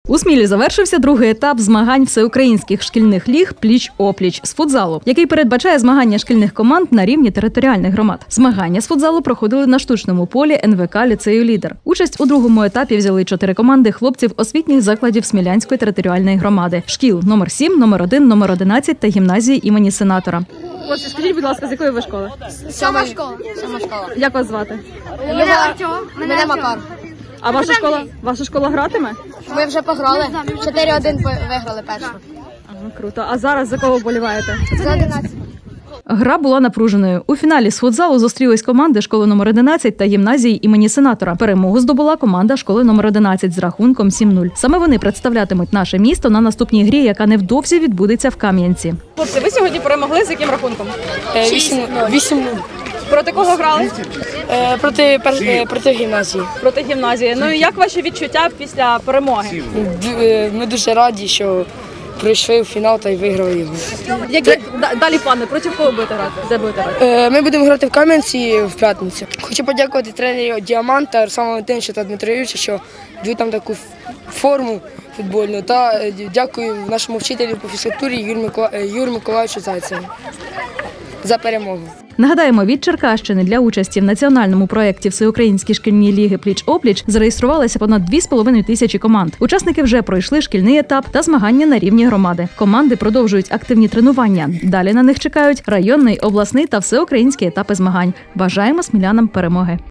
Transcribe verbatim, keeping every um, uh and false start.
У Смілі завершився другий етап змагань всеукраїнських шкільних ліг «Пліч-опліч» з футзалу, який передбачає змагання шкільних команд на рівні територіальних громад. Змагання з футзалу проходили на штучному полі ен ве ка «Ліцею Лідер». Участь у другому етапі взяли чотири команди хлопців освітніх закладів Смілянської територіальної громади – шкіл номер сім, номер один, номер одинадцять та гімназії імені Сенатора. Ось, скажіть, будь ласка, з якої ви школи? Сьома школа. Сьома школа. Як вас звати? Мене Артем. Мене Макар. А ваша школа, ваша школа гратиме? Ми вже пограли. чотири один виграли першу. Ага, круто. А зараз за кого вболіваєте? За одинадцять. Гра була напруженою. У фіналі з футзалу зустрілись команди школи номер одинадцять та гімназії імені Сенатора. Перемогу здобула команда школи номер одинадцять з рахунком сім нуль. Саме вони представлятимуть наше місто на наступній грі, яка невдовзі відбудеться в Кам'янці. Хлопці, ви сьогодні перемогли з яким рахунком? вісім нуль. Проти кого грали? Проти, проти гімназії. Проти гімназії. Ну і як ваші відчуття після перемоги? Ми дуже раді, що прийшли в фінал та й виграли його. Які далі плани? Проти кого будете грати? Де будете грати? Ми будемо грати в Кам'янці в п'ятницю. Хочу подякувати тренерів «Діаманта» Руслану Валентиновичу та Дмитру Юрійовичу, що дають там таку форму футбольну. Та дякую нашому вчителю по фізкультурі Юрію Миколаївичу Зайцеву за перемогу. Нагадаємо, від Черкащини для участі в національному проєкті Всеукраїнські шкільні ліги «Пліч-опліч» зареєструвалися понад дві з половиною тисячі команд. Учасники вже пройшли шкільний етап та змагання на рівні громади. Команди продовжують активні тренування. Далі на них чекають районний, обласний та всеукраїнські етапи змагань. Бажаємо смілянам перемоги!